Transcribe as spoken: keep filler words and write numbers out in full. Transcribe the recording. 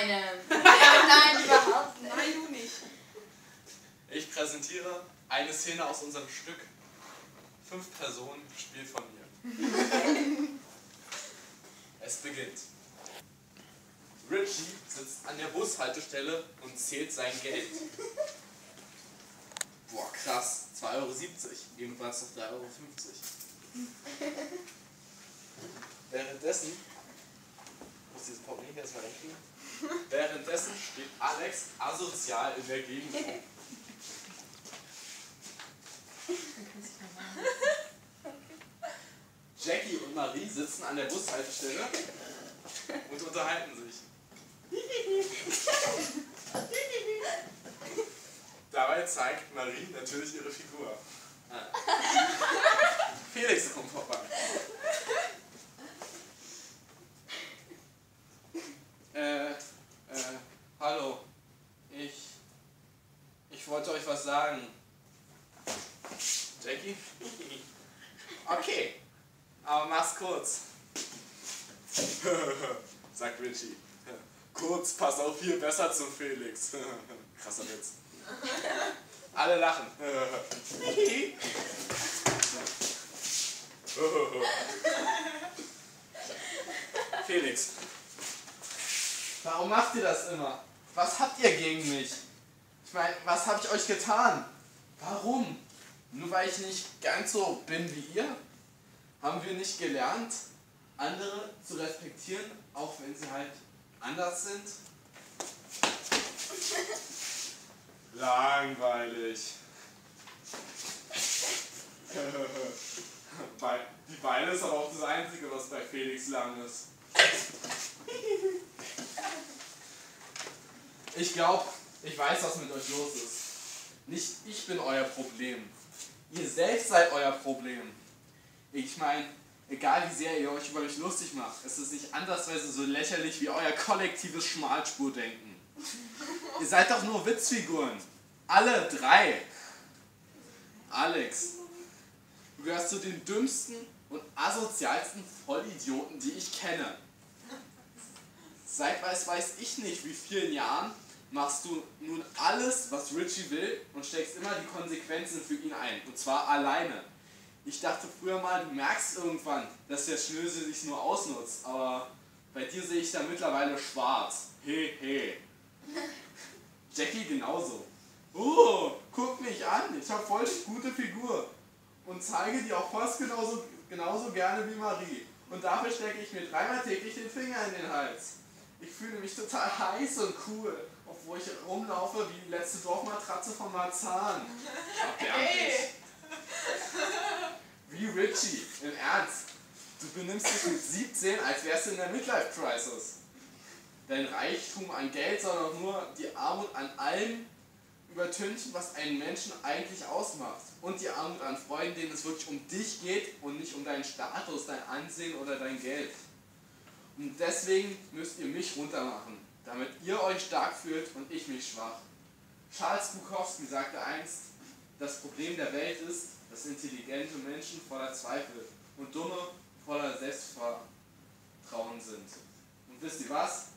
einem. Nein, überhaupt nicht. Nein, du nicht. Ich präsentiere eine Szene aus unserem Stück. Fünf Personen, gespielt von mir. Es beginnt. Richie sitzt an der Bushaltestelle und zählt sein Geld. Boah, krass. zwei Euro siebzig. Eben war es noch drei Euro fünfzig. Währenddessen, ich muss dieses Portemonnaie hier erstmal reinkriegen. Währenddessen steht Alex asozial in der Gegend rum. Jackie und Marie sitzen an der Bushaltestelle und unterhalten sich. Dabei zeigt Marie natürlich ihre Figur. Ah. Felix kommt vorbei. Äh, äh, hallo. Ich, ich wollte euch was sagen. Jackie? Okay, aber mach's kurz. Sagt Richie. Kurz passt auch viel besser zum Felix. Krasser Witz. Alle lachen. Felix, warum macht ihr das immer? Was habt ihr gegen mich? Ich meine, was habe ich euch getan? Warum? Nur weil ich nicht ganz so bin wie ihr? Haben wir nicht gelernt, andere zu respektieren, auch wenn sie halt anders sind? Langweilig. Die Beine ist aber auch das Einzige, was bei Felix lang ist. Ich glaube, ich weiß, was mit euch los ist. Nicht ich bin euer Problem. Ihr selbst seid euer Problem. Ich meine, egal wie sehr ihr euch über mich lustig macht, es ist nicht andersweise so lächerlich wie euer kollektives Schmalspurdenken. Ihr seid doch nur Witzfiguren. Alle drei. Alex, du gehörst zu den dümmsten und asozialsten Vollidioten, die ich kenne. Seit weiß weiß ich nicht wie vielen Jahren machst du nun alles, was Richie will und steckst immer die Konsequenzen für ihn ein. Und zwar alleine. Ich dachte früher mal, du merkst irgendwann, dass der Schnösel dich nur ausnutzt, aber bei dir sehe ich da mittlerweile schwarz. He he. Jackie genauso. Oh, guck mich an, ich habe voll die gute Figur. Und zeige die auch fast genauso, genauso gerne wie Marie. Und dafür stecke ich mir dreimal täglich den Finger in den Hals. Ich fühle mich total heiß und cool, obwohl ich rumlaufe wie die letzte Dorfmatratze von Marzahn. Erbärmlich. Wie Richie, im Ernst. Du benimmst dich mit siebzehn, als wärst du in der Midlife-Crisis. Dein Reichtum an Geld soll doch nur die Armut an allem übertünchen, was einen Menschen eigentlich ausmacht. Und die Armut an Freunden, denen es wirklich um dich geht und nicht um deinen Status, dein Ansehen oder dein Geld. Und deswegen müsst ihr mich runtermachen, damit ihr euch stark fühlt und ich mich schwach. Charles Bukowski sagte einst, das Problem der Welt ist, dass intelligente Menschen voller Zweifel und dumme voller Selbstvertrauen sind. Und wisst ihr was?